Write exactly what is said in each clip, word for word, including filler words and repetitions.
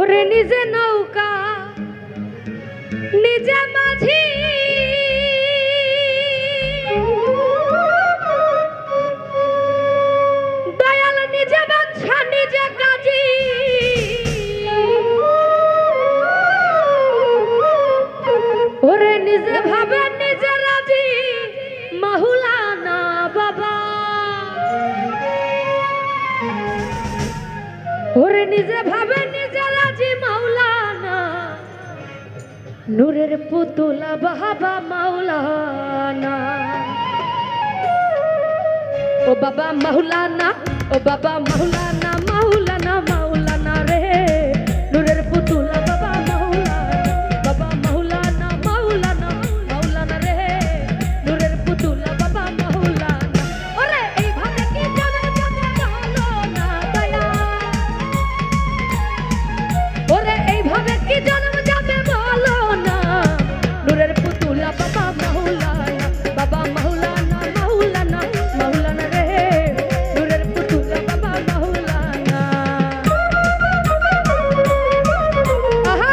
ওরে নিজে নৌকা নিজে মাঝি দয়াল নিজে বাচ্চা নিজে কাজী ওরে নিজে ভাবে নিজে রাজি মাওলানা বাবা ওরে নিজে ভাবে নিজে রাজি মাওলানা নূরের পুতুলা বাবা মাওলানা ও বাবা মাওলানা ও বাবা মাওলানা মাওলানা মাওলানা রে নূরের পুতুলা বাবা মাওলানা বাবা মাওলানা মাওলানা মাওলানা রে নূরের পুতুলা বাবা মাওলানা ওরে এইভাবে কি জানে জানে ভালো না দয়া ওরে এইভাবে কি জন্ম যাবে বলো না নূরের পুতুলা বাবা মাওলানা বাবা মাওলানা মাওলানা মাওলানা রে নূরের পুতুলা বাবা মাওলানা আহা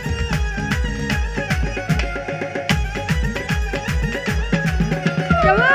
Come on!